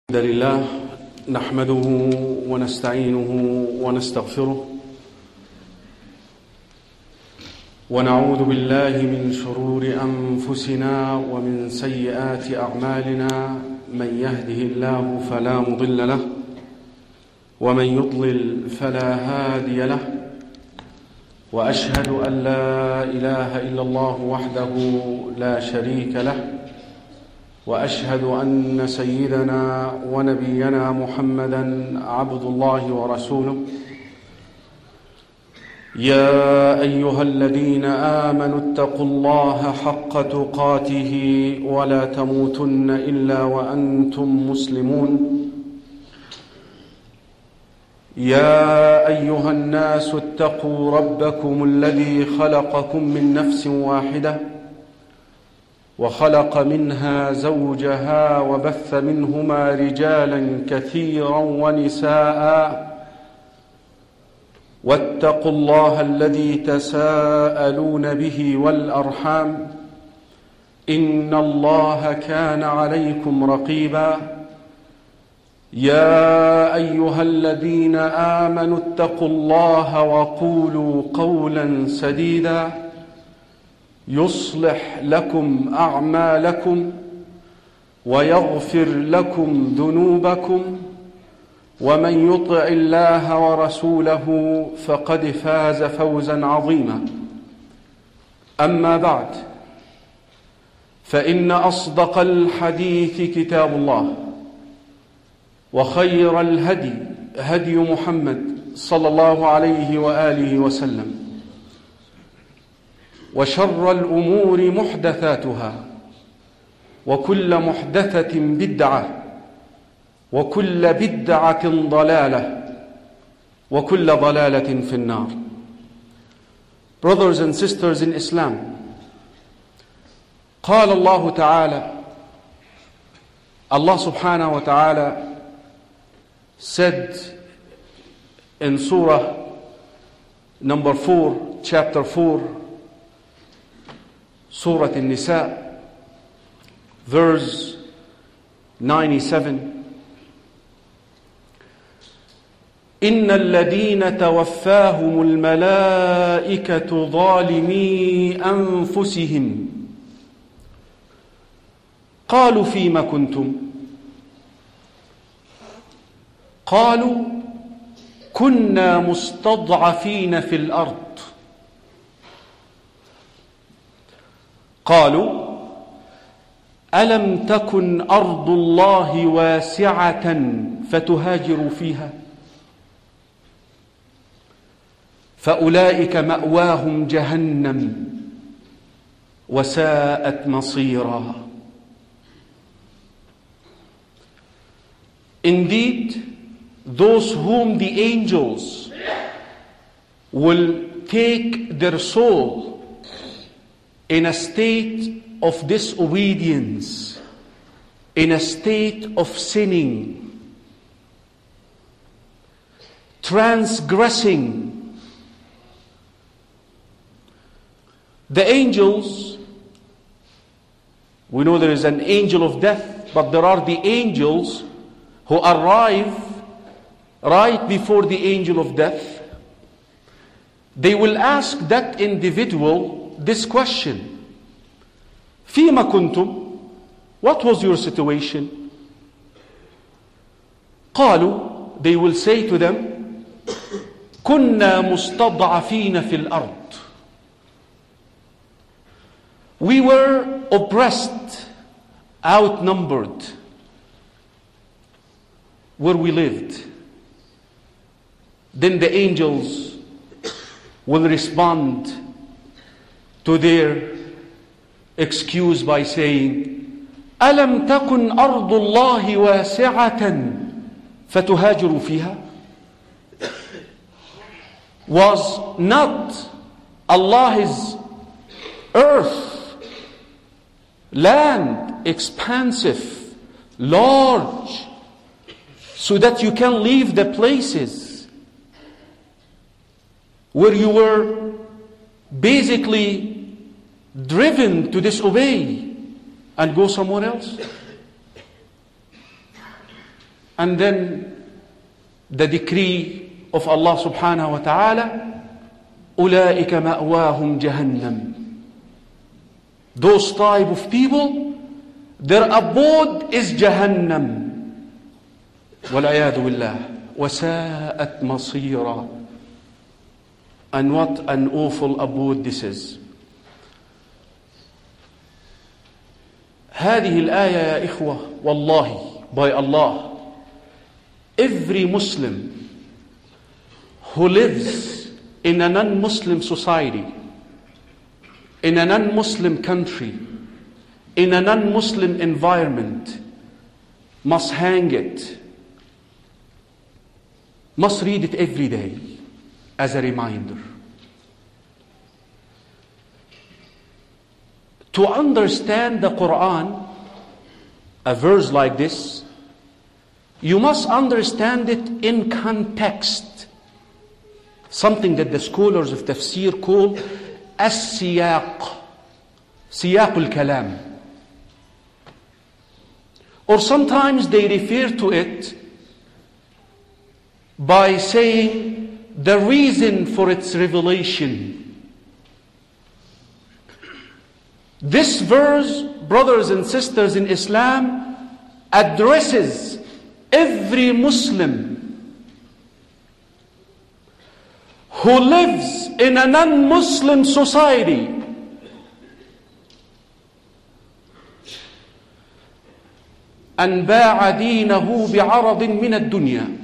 الحمد لله نحمده ونستعينه ونستغفره ونعوذ بالله من شرور أنفسنا ومن سيئات أعمالنا من يهده الله فلا مضل له ومن يضلل فلا هادي له وأشهد أن لا إله إلا الله وحده لا شريك له وأشهد أن سيدنا ونبينا محمدًا عبد الله ورسوله يا أيها الذين آمنوا اتقوا الله حق تقاته ولا تموتن إلا وأنتم مسلمون يا أيها الناس اتقوا ربكم الذي خلقكم من نفس واحدة وخلق منها زوجها وبث منهما رجالا كثيرا ونساء واتقوا الله الذي تساءلون به والأرحام إن الله كان عليكم رقيبا يا أيها الذين آمنوا اتقوا الله وقولوا قولا سديدا يصلح لكم أعمالكم ويغفر لكم ذنوبكم ومن يطع الله ورسوله فقد فاز فوزا عظيما أما بعد فإن أصدق الحديث كتاب الله وخير الهدي هدي محمد صلى الله عليه وآله وسلم وشر الأمور محدثاتها وكل محدثة بدعة وكل بدعة ضلالة وكل ضلالة في النار. Brothers and sisters in Islam, قال الله تعالى, Allah subhanahu wa ta'ala said in Surah number 4, chapter 4, Surah An-Nisa, verse 97, إن الذين توفاهم الملائكة ظالمي أنفسهم قالوا فيما كنتم قالوا كنا مستضعفين في الأرض قالوا ألم تكن أرض الله واسعة فتهاجروا فيها فأولئك مأواهم جهنم وساءت مصيرا. Indeed, those whom the angels will take their soul in a state of disobedience, in a state of sinning, transgressing. The angels, we know there is an angel of death, but there are the angels who arrive right before the angel of death. They will ask that individual this question: فيما كنتم? What was your situation? قالوا, they will say to them, كنا مستضعفين في الأرض. We were oppressed, outnumbered where we lived. Then the angels will respond to their excuse by saying, ألم تكن أرض الله واسعة فتهاجروا فيها? Was not Allah's earth, land, expansive, large, so that you can leave the places where you were basically driven to disobey and go somewhere else? And then the decree of Allah subhanahu wa ta'ala, أُولَٰئِكَ مَأْوَاهُمْ جَهَنَّمْ. Those type of people, their abode is Jahannam. وَالْعِيَاذُ بِاللَّهِ وَسَاءَتْ مَصِيرًا. And what an awful abode this is. هذه الآية يا إخوة والله, by Allah, every Muslim who lives in a non-Muslim society, in a non-Muslim country, in a non-Muslim environment, must hang it, must read it every day as a reminder. To understand the Quran, a verse like this, you must understand it in context. Something that the scholars of tafsir call as-siyaq, siyaq al-kalam. Or sometimes they refer to it by saying the reason for its revelation. This verse, brothers and sisters in Islam, addresses every Muslim who lives in a non-Muslim society أن باع دينه بعرض من الدنيا,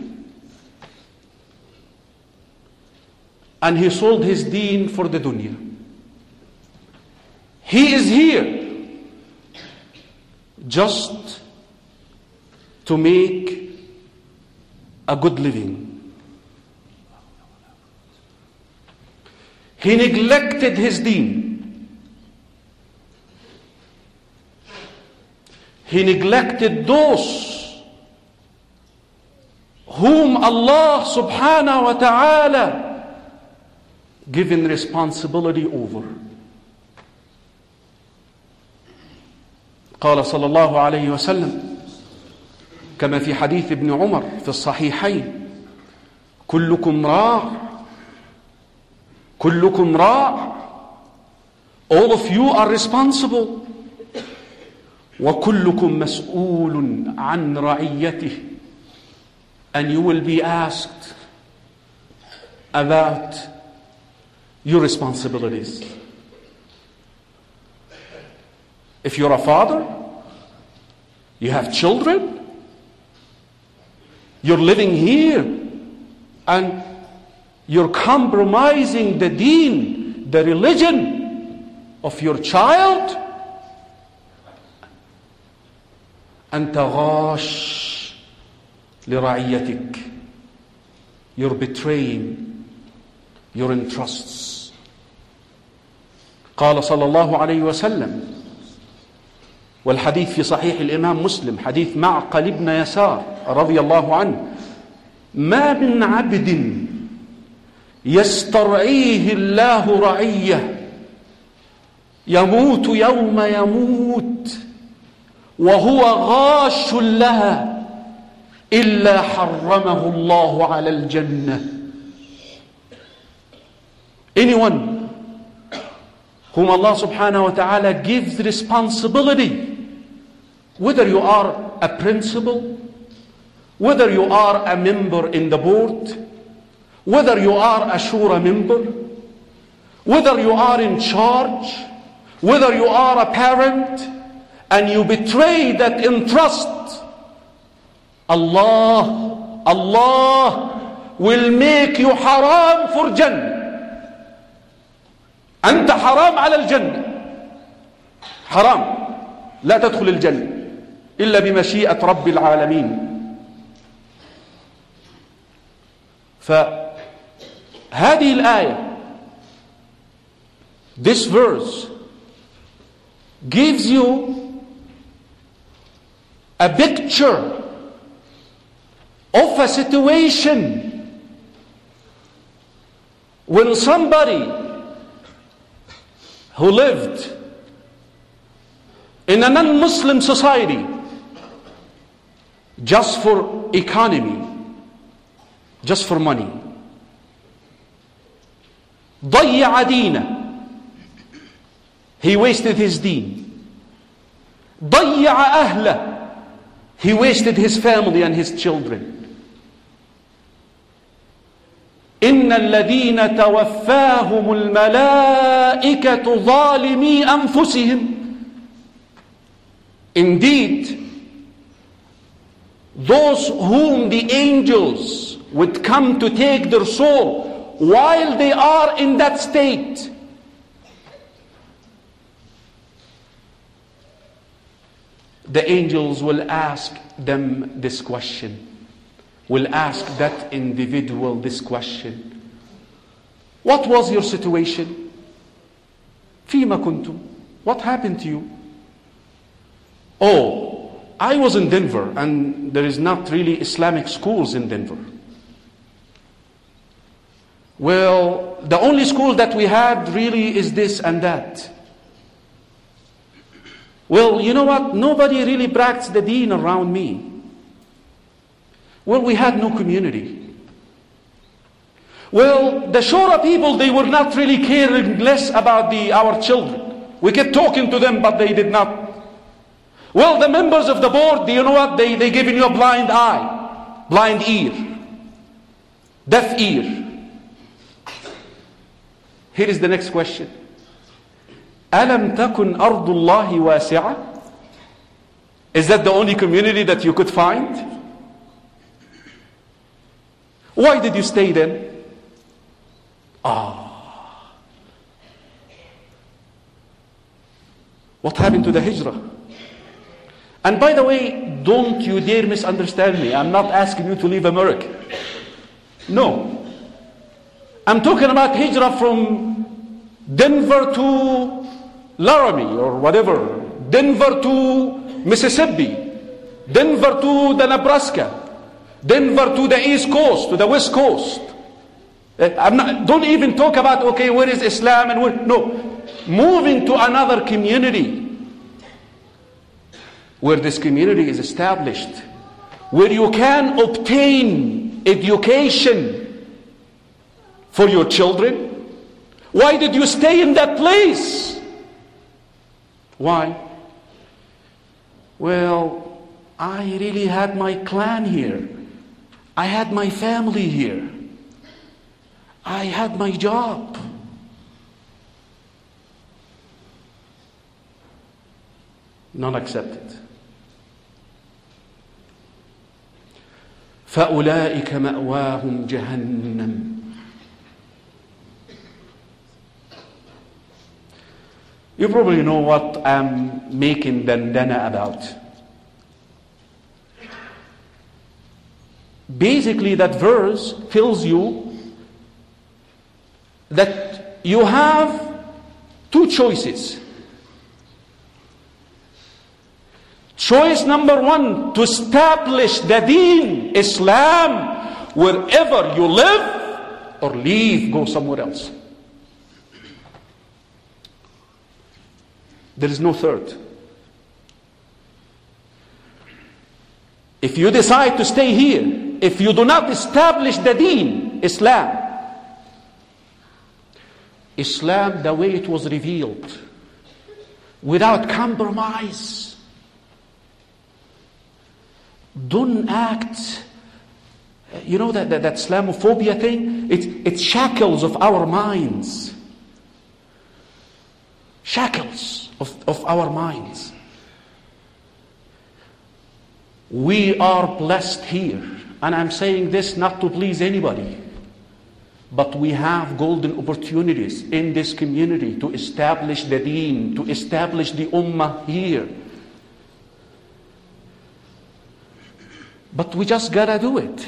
and he sold his deen for the dunya. He is here just to make a good living. He neglected his deen. He neglected those whom Allah subhanahu wa ta'ala given responsibility over. قال صلى الله عليه وسلم كما في حديث ابن عمر في الصحيحين كلكم راع كلكم راع, all of you are responsible, وكلكم مسؤول عن رعيته, and you will be asked about your responsibilities. If you're a father, you have children, you're living here, and you're compromising the deen, the religion of your child, أنت غاش لرعيتك. You're betraying your entrusts. قال صلى الله عليه وسلم, والحديث في صحيح الإمام مسلم, حديث معقل بن يسار رضي الله عنه, ما من عبد يسترعيه الله رعية يموت يوم يموت وهو غاش لها إلا حرمه الله على الجنة. Anyone whom Allah subhanahu wa ta'ala gives responsibility, whether you are a principal, whether you are a member in the board, whether you are a shura member, whether you are in charge, whether you are a parent, and you betray that entrust, Allah will make you haram for Jannah. أنت حرام على الجنة, حرام, لا تدخل الجنة إلا بمشيئة رب العالمين. فهذه الآية, this verse gives you a picture of a situation when somebody who lived in a non-Muslim society just for economy, just for money. ضيع دينه. He wasted his deen. ضيع أهله. He wasted his family and his children. إن الذين توفاهم الملائكة ظالمي أنفسهم. Indeed, those whom the angels would come to take their soul while they are in that state, the angels will ask them this question, will ask that individual this question. What was your situation? فيما كنتم? What happened to you? Oh, I was in Denver, and there is not really Islamic schools in Denver. Well, the only school that we had really is this and that. Well, you know what? Nobody really practiced the deen around me. Well, we had no community. Well, the Shura people, they were not really caring less about our children. We kept talking to them, but they did not. Well, the members of the board, you know what? They giving you a blind eye, blind ear, deaf ear. Here is the next question. أَلَمْ تَكُنْ أَرْضُ اللَّهِ وَاسِعَةً? Is that the only community that you could find? Why did you stay then? What happened to the hijrah? And by the way, don't you dare misunderstand me. I'm not asking you to leave America. No. I'm talking about hijrah from Denver to Laramie or whatever. Denver to Mississippi. Denver to the Nebraska. Denver to the East Coast, to the West Coast. Don't even talk about, okay, where is Islam and where. No. Moving to another community where this community is established, where you can obtain education for your children. Why did you stay in that place? Why? Well, I really had my clan here. I had my family here. I had my job. Not accepted. فَأُولَٰئِكَ مَأْوَاهُمْ جَهَنَّمْ. You probably know what I'm making dandana about. Basically, that verse tells you that you have two choices. Choice number one, to establish the deen, Islam, wherever you live, or leave, go somewhere else. There is no third. If you decide to stay here, if you do not establish the deen, Islam, the way it was revealed, without compromise, don't act, you know that Islamophobia thing? It's shackles of our minds. Shackles of our minds. We are blessed here. And I'm saying this not to please anybody. But we have golden opportunities in this community to establish the deen, to establish the ummah here. But we just gotta do it.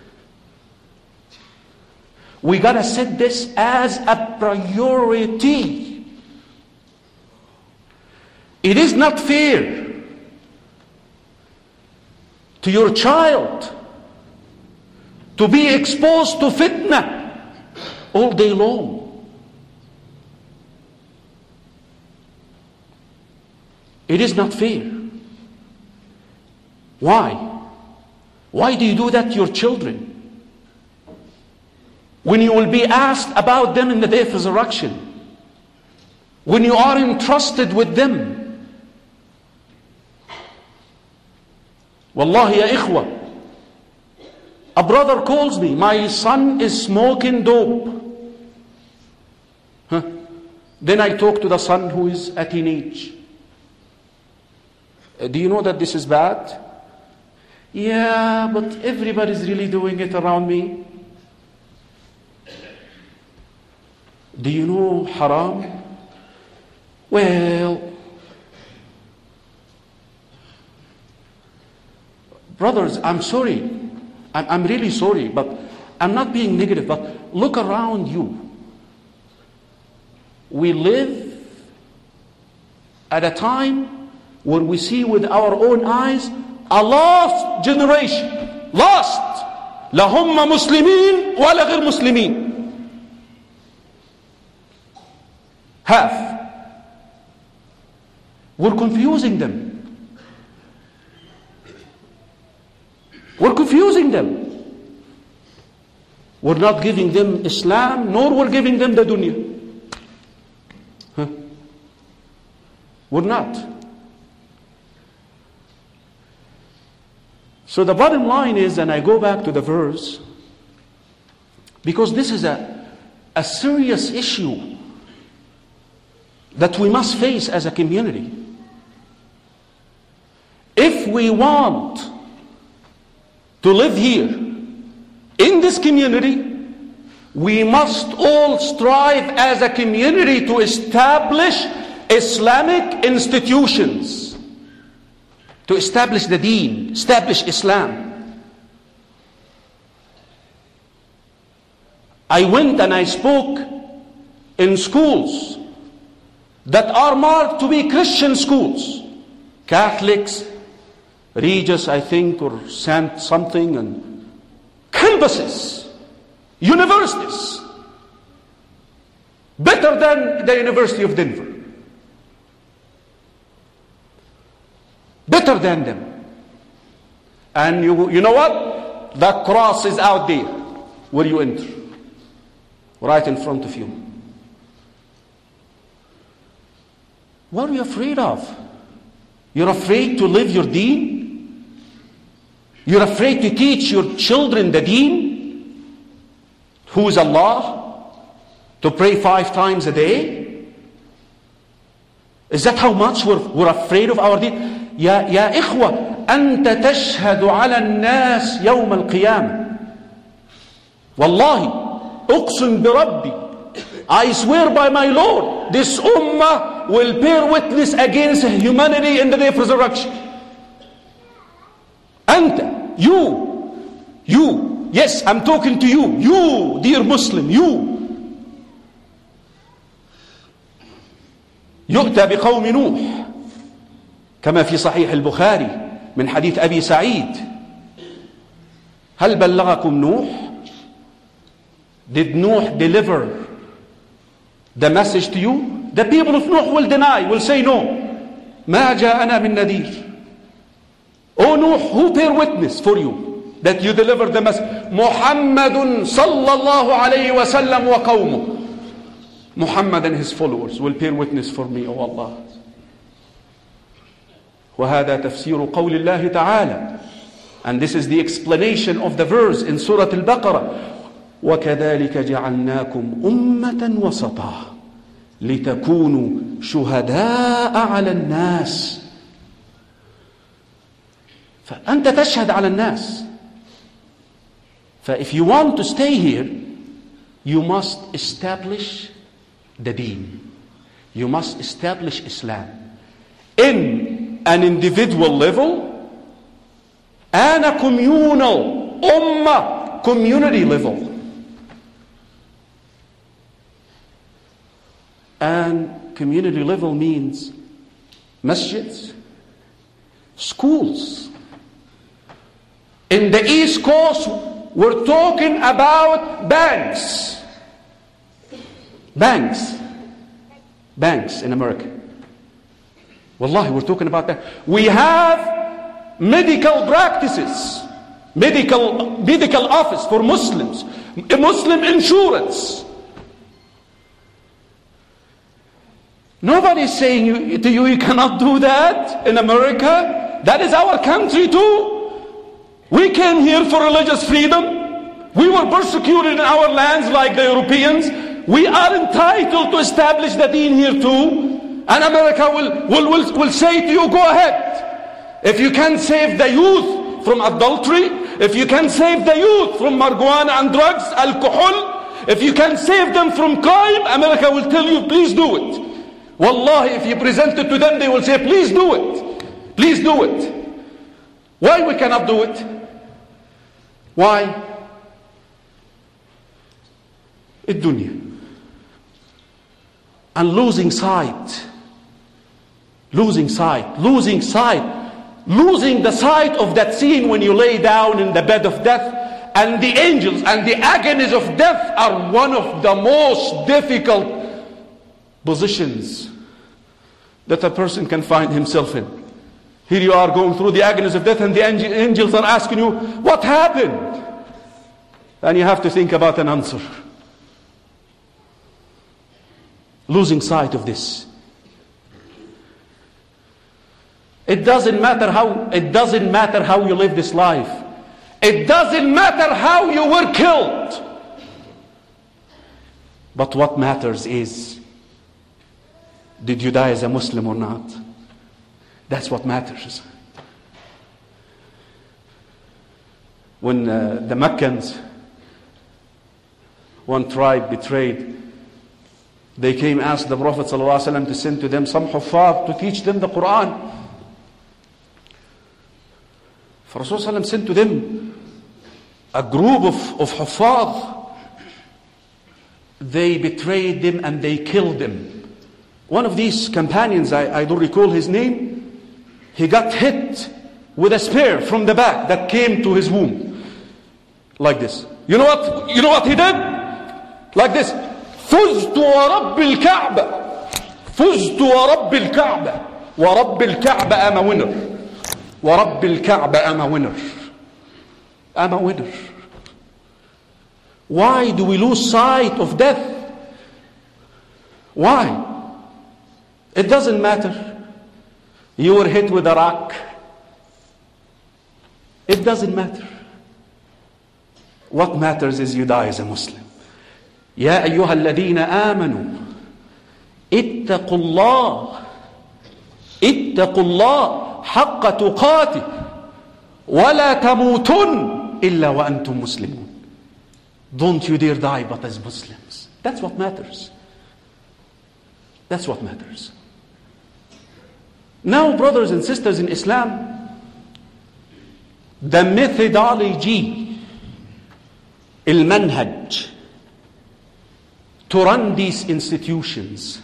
We gotta set this as a priority. It is not fair to your child to be exposed to fitna all day long. It is not fair. Why? Why do you do that to your children? When you will be asked about them in the day of resurrection, when you are entrusted with them. Wallahi ya ikhwa, a brother calls me, my son is smoking dope. Then I talk to the son who is a teenage. Do you know that this is bad? Yeah, but everybody's really doing it around me. Do you know haram? Well, brothers, I'm sorry. I'm really sorry, but I'm not being negative, but look around you. We live at a time where we see with our own eyes a lost generation. Lost. لا هم مسلمين ولا غير مسلمين. Half. We're confusing them. We're confusing them. We're not giving them Islam, nor we're giving them the dunya. We're not. So the bottom line is, and I go back to the verse, because this is a serious issue that we must face as a community. If we want to live here in this community, we must all strive as a community to establish Islamic institutions, to establish the deen, establish Islam. I went and I spoke in schools that are marked to be Christian schools, Catholics, Regis, I think, or something, and campuses, universities, better than the University of Denver, better than them. And you know what? The cross is out there where you enter, right in front of you. What are you afraid of? You're afraid to live your deen? You're afraid to teach your children the deen? Who is Allah? To pray 5 times a day? Is that how much we're afraid of our deen? يا إخوة أنت تشهد على الناس يوم القيامة. والله أقسم بربي, I swear by my Lord, this ummah will bear witness against humanity in the day of resurrection. أنت, you, yes, I'm talking to you, dear Muslim, you. يؤتى بقوم نوح كما في صحيح البخاري من حديث أبي سعيد. هل بلغكم نوح? Did Nuh deliver the message to you? The people of Nuh will deny, will say no. ما جاءنا من نذير. O Nuh, who bear witness for you that you delivered the message? محمد صلى الله عليه وسلم وقومه. Muhammad and his followers will bear witness for me, O Allah. وهذا تفسير قول الله تعالى. And this is the explanation of the verse in Surah Al-Baqarah. وكذلك جعلناكم أمة وسطا لتكونوا شهداء على الناس. فأنت تشهد على الناس. If you want to stay here, you must establish the deen. You must establish Islam in an individual level and a communal ummah, community level. And community level means masjids, schools. In the East Coast, we're talking about banks. Banks in America. Wallahi, we're talking about that. We have medical practices medical office for Muslims, Muslim insurance. Nobody is saying to you, you cannot do that in America. That is our country too. We came here for religious freedom. We were persecuted in our lands like the Europeans. We are entitled to establish the deen here too. And America will say to you, go ahead. If you can save the youth from adultery, if you can save the youth from marijuana and drugs, alcohol, if you can save them from crime, America will tell you, please do it. Wallahi, if you present it to them, they will say, please do it. Please do it. Why we cannot do it? Why? الدنيا. And losing sight. Losing sight. Losing sight. Losing the sight of that scene when you lay down in the bed of death, and the angels and the agonies of death are one of the most difficult positions that a person can find himself in. Here you are going through the agonies of death, and the angels are asking you, what happened? And you have to think about an answer. Losing sight of this. It doesn't matter how you live this life. It doesn't matter how you were killed. But what matters is, did you die as a Muslim or not? That's what matters. When the Meccans, one tribe betrayed, they came asked the Prophet ﷺ to send to them some huffaz to teach them the Quran. Rasulullah sent to them a group of huffaz. They betrayed them and they killed them. One of these companions, I don't recall his name, he got hit with a spear from the back that came to his womb. Like this. You know what he did? Like this. فزت ورب الكعبة فزت ورب الكعبة ورب الكعبة I'm a winner ورب الكعبة I'm a winner. I'm a winner. Why do we lose sight of death? Why? It doesn't matter. You were hit with a rock. It doesn't matter. What matters is you die as a Muslim. يا أيها الذين آمنوا اتقوا الله حق تقاته ولا تموتن إلا وأنتم مسلمون. Don't you dare die but as Muslims. That's what matters. That's what matters. Now, brothers and sisters in Islam, the methodology, المنهج, to run these institutions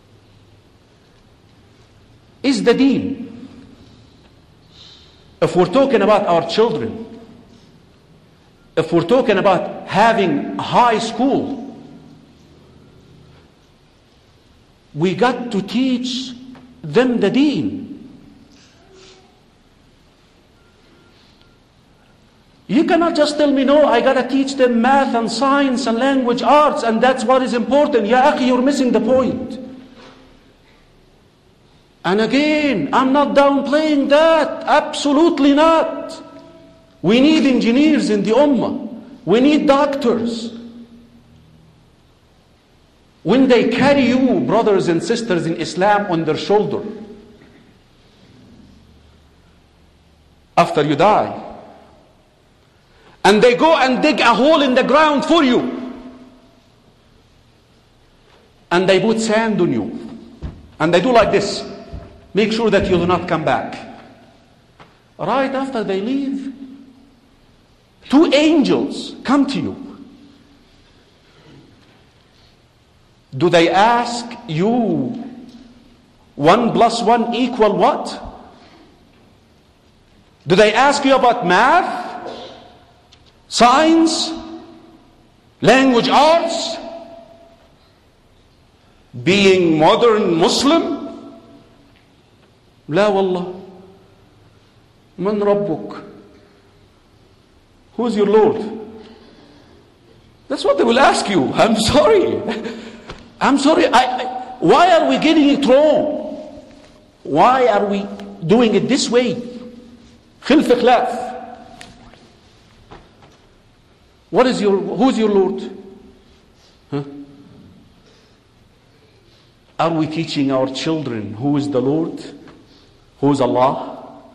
is the deen. If we're talking about our children, if we're talking about having high school, we got to teach them the deen. You cannot just tell me, no, I gotta teach them math and science and language arts, and that's what is important. Ya akhi, you're missing the point. And again, I'm not downplaying that. Absolutely not. We need engineers in the ummah. We need doctors. When they carry you, brothers and sisters in Islam, on their shoulder, after you die, and they go and dig a hole in the ground for you, and they put sand on you, and they do like this, make sure that you do not come back. Right after they leave, 2 angels come to you. Do they ask you 1 + 1 = what? Do they ask you about math, science, language arts, being modern Muslim? لا والله. من ربك؟ Who's your Lord? That's what they will ask you. I'm sorry. I'm sorry. Why are we getting it wrong? Why are we doing it this way? خلف خلاف. Who's your Lord? Huh? Are we teaching our children who is the Lord? Who is Allah?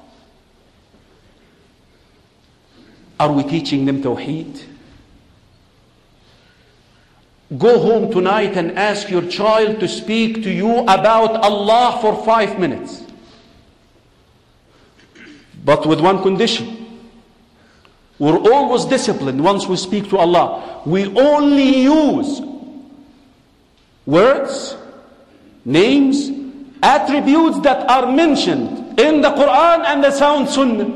Are we teaching them Tawheed? Go home tonight and ask your child to speak to you about Allah for 5 minutes. But with one condition. We're always disciplined once we speak to Allah. We only use words, names, attributes that are mentioned in the Quran and the sound Sunnah.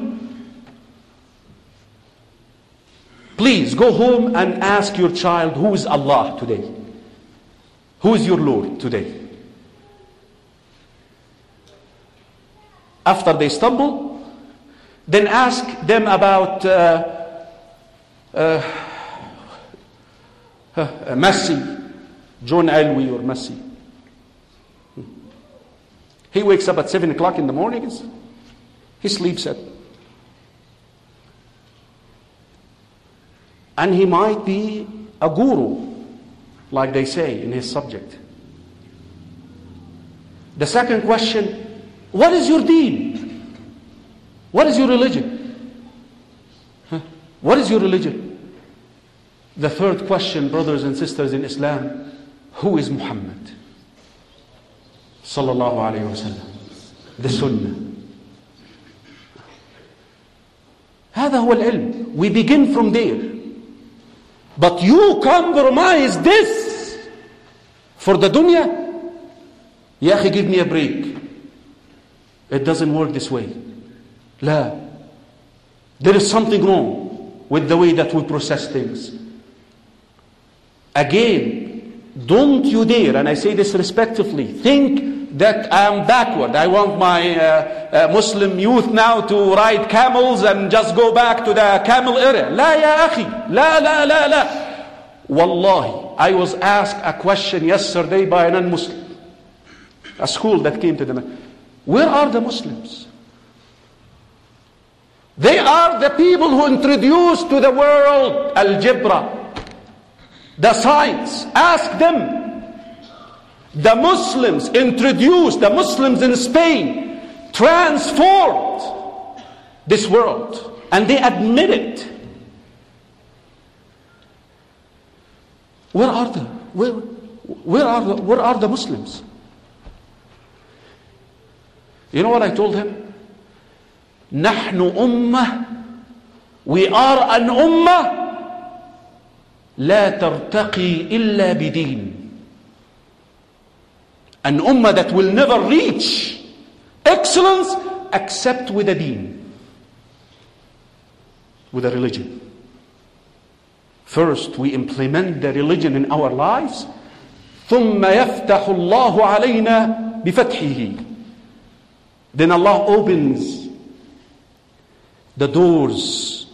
Please go home and ask your child, who is Allah today? Who is your Lord today? After they stumble, then ask them about Messi, John Elway or Messi. He wakes up at 7 o'clock in the morning. He sleeps at. And he might be a guru, like they say in his subject. The second question, what is your deen? What is your religion? What is your religion? The third question, brothers and sisters in Islam, who is Muhammad? Sallallahu alayhi wa sallam. The Sunnah. هذا هو العلم. We begin from there. But you compromise this for the dunya? Ya akhi, give me a break. It doesn't work this way. La. There is something wrong with the way that we process things. Again, don't you dare, and I say this respectfully, think that I'm backward. I want my Muslim youth now to ride camels and just go back to the camel era. La ya akhi. La, la, la, la. Wallahi, I was asked a question yesterday by a non-Muslim. A school that came to them. Where are the Muslims? They are the people who introduced to the world algebra, the science. Ask them. The Muslims introduced, the Muslims in Spain transformed this world, and they admit it. Where are the Muslims? You know what I told him? نحن أمة. We are an ummah. لا ترتقي إلا بدين. An ummah that will never reach excellence except with a deen, with a religion. First, we implement the religion in our lives. ثم يفتح الله علينا بفتحه. Then Allah opens the doors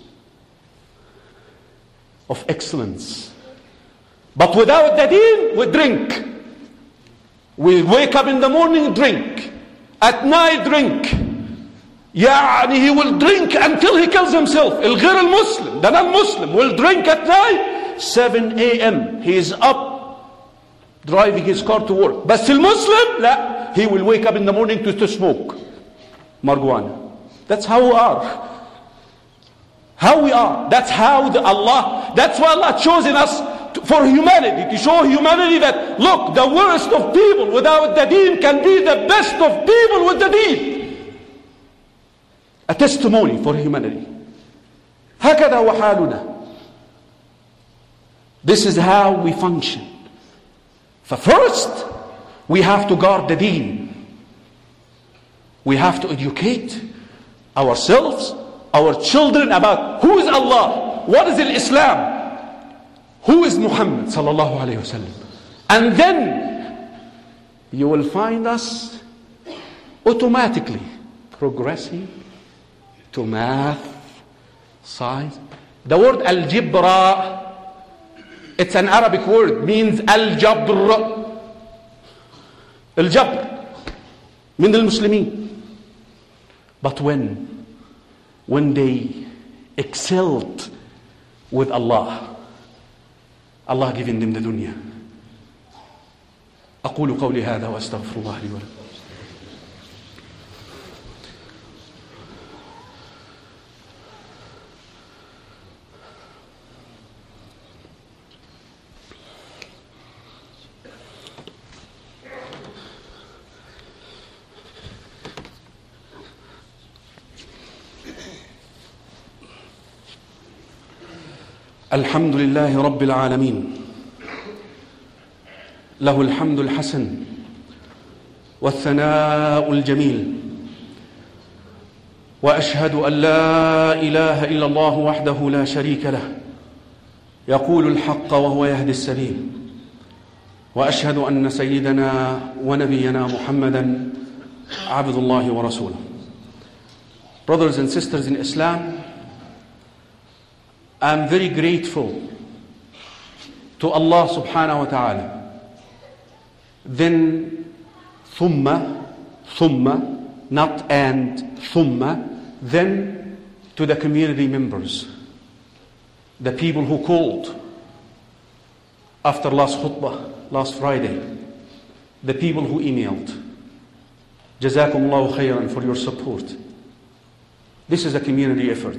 of excellence. But without the deen, we drink. We wake up in the morning, drink. At night, drink. Yani he will drink until he kills himself. الغير المسلم, the non-Muslim, will drink at night. 7 a.m. he is up driving his car to work. But still Muslim, لا, he will wake up in the morning to smoke marijuana. That's how we are. How we are. That's how that's why Allah chosen us for humanity, to show humanity that, look, the worst of people without the deen can be the best of people with the deen. A testimony for humanity. هكذا وحالنا. This is how we function. First, we have to guard the deen. We have to educate ourselves, our children about who is Allah, what is Islam, who is Muhammad sallallahu alayhi wa sallam. And then you will find us automatically progressing to math, science. The word al-jibra, it's an Arabic word, means al-jabr. Al-jabr, min al-Muslimin. But when they excelled with Allah, Allah giving them the dunya. أقول قولي هذا وأستغفر الله لي ولكم. الحمد لله رب العالمين له الحمد الحسن والثناء الجميل وأشهد أن لا إله إلا الله وحده لا شريك له يقول الحق وهو يهدي السبيل وأشهد أن سيدنا ونبينا محمدا عبد الله ورسوله. Brothers and sisters in Islam, I'm very grateful to Allah subhanahu wa ta'ala. Then thumma, not and, thumma, then to the community members, the people who called after last khutbah, last Friday, the people who emailed. Jazakumullahu khairan for your support. This is a community effort.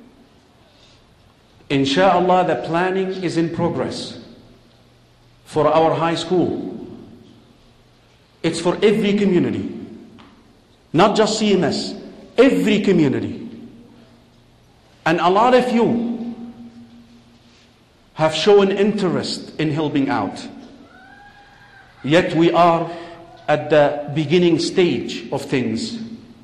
Insha'Allah, the planning is in progress for our high school. It's for every community, not just CMS, every community. And a lot of you have shown interest in helping out. Yet we are at the beginning stage of things.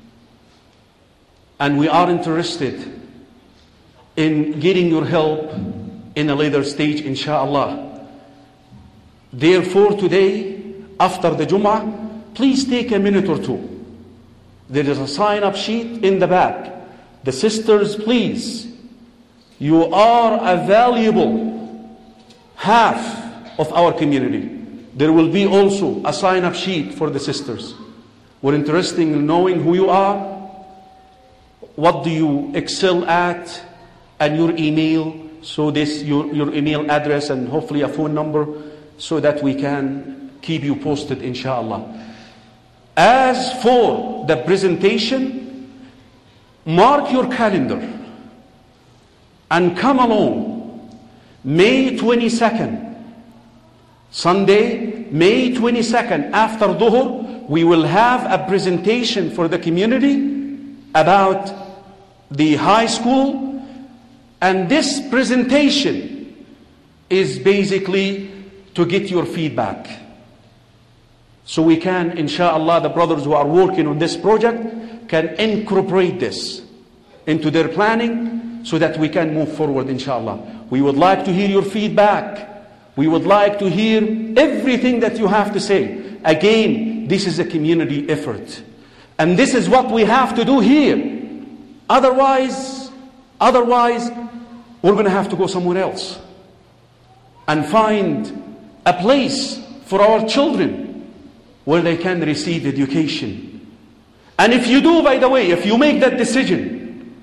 And we are interested in getting your help in a later stage, insha'Allah. Therefore, today, after the Jum'ah, please take a minute or two. There is a sign-up sheet in the back. The sisters, please, you are a valuable half of our community. There will be also a sign-up sheet for the sisters. We're interested in knowing who you are, what do you excel at, and your email, so this your email address and hopefully a phone number, so that we can keep you posted, insha'Allah. As for the presentation, mark your calendar and come along. May 22nd, Sunday, May 22nd, after Dhuhr, we will have a presentation for the community about the high school. And this presentation is basically to get your feedback. So we can, insha'Allah, the brothers who are working on this project can incorporate this into their planning so that we can move forward, insha'Allah. We would like to hear your feedback. We would like to hear everything that you have to say. Again, this is a community effort. And this is what we have to do here. Otherwise, we're going to have to go somewhere else and find a place for our children where they can receive education. And if you do, by the way, if you make that decision,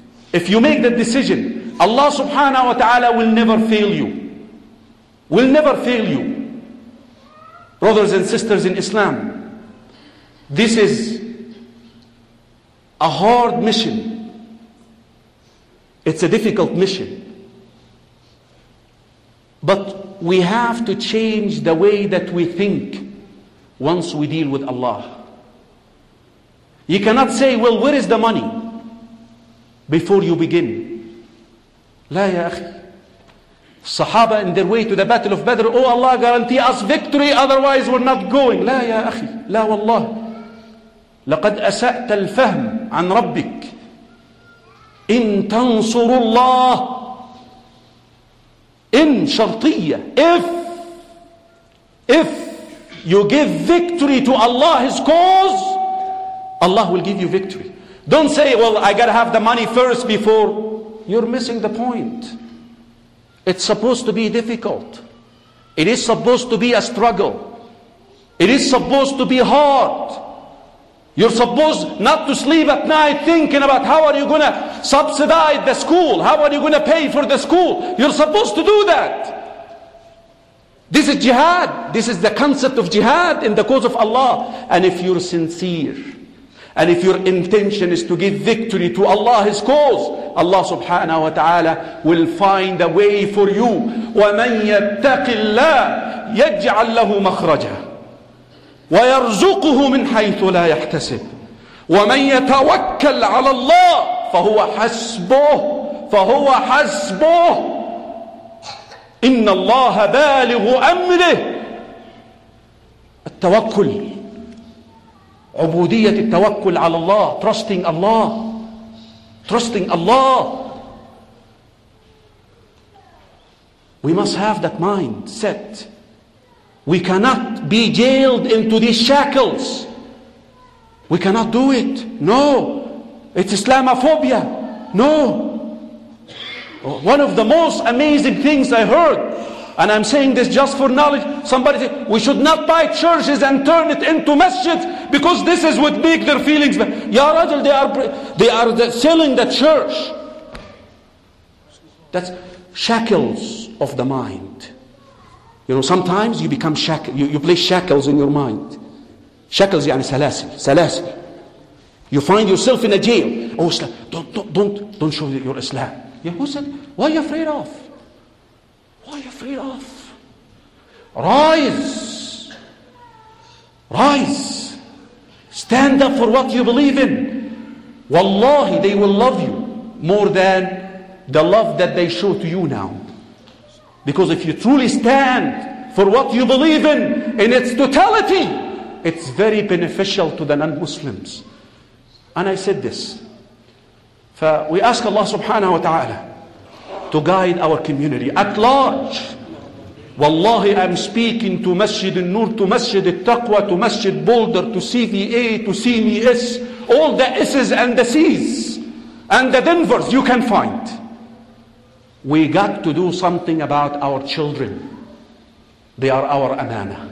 Allah subhanahu wa ta'ala will never fail you. Will never fail you. Brothers and sisters in Islam, this is a hard mission. It's a difficult mission. But we have to change the way that we think once we deal with Allah. You cannot say, well, where is the money? Before you begin. La ya akhi. Sahaba in their way to the battle of Badr, oh Allah, guarantee us victory, otherwise we're not going. La ya akhi. La wallah. لقد أسأت الفهم عن ربك إن تنصروا الله. In shartiyya, if you give victory to Allah, His cause, Allah will give you victory. Don't say, well, I gotta have the money first before. You're missing the point. It's supposed to be difficult. It is supposed to be a struggle. It is supposed to be hard. You're supposed not to sleep at night thinking about how are you going to subsidize the school? How are you going to pay for the school? You're supposed to do that. This is jihad. This is the concept of jihad in the cause of Allah. And if you're sincere, and if your intention is to give victory to Allah, His cause, Allah subhanahu wa ta'ala will find a way for you. وَمَنْ يَتَّقِ اللَّهِ يَجْعَلْ لَهُ مَخْرَجًا وَيَرْزُقُهُ مِنْ حَيْثُ لَا يَحْتَسِبُ وَمَنْ يَتَوَكَّلْ عَلَى اللَّهِ فَهُوَ حَسْبُهُ إِنَّ اللَّهَ بَالِغُ أَمْرِهِ. التوكل, عبودية التوكل على الله, trusting Allah, trusting Allah. We must have that mind set. We cannot be jailed into these shackles. We cannot do it. No. It's Islamophobia. No. One of the most amazing things I heard, and I'm saying this just for knowledge, somebody said, we should not buy churches and turn it into masjids because this is what make their feelings bad. Ya Rajal, they are selling the church. That's shackles of the mind. You know, sometimes you become shackles. You place shackles in your mind. Shackles يعني سلاسل. You find yourself in a jail. Oh, Islam. Don't show your Islam. Yeah, who said? What are you afraid of? What are you afraid of? Rise. Rise. Stand up for what you believe in. Wallahi, they will love you more than the love that they show to you now. Because if you truly stand for what you believe in its totality, it's very beneficial to the non-Muslims. And I said this. We ask Allah subhanahu wa ta'ala to guide our community at large. Wallahi, I'm speaking to Masjid al-Nur, to Masjid al-Taqwa, to Masjid Boulder, to CVA, to CMS, all the S's and the C's and the Denvers you can find. We got to do something about our children. They are our amana.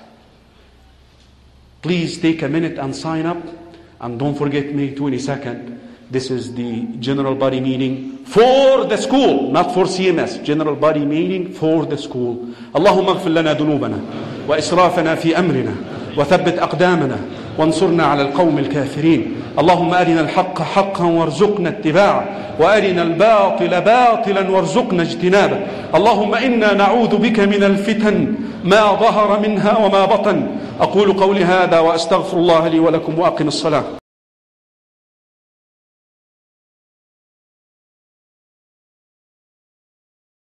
Please take a minute and sign up. And don't forget me, 22nd. This is the general body meeting for the school, not for CMS. General body meeting for the school. Allahumma اغفر لنا ذنوبنا وإسرافنا في أمرنا وثبت أقدامنا وانصرنا على القوم الكافرين. اللهم أرنا الحق حقا وارزقنا اتباعه وأرنا الباطل باطلا وارزقنا اجتنابه. اللهم إنا نعوذ بك من الفتن ما ظهر منها وما بطن. أقول قولي هذا وأستغفر الله لي ولكم وأقم الصلاة.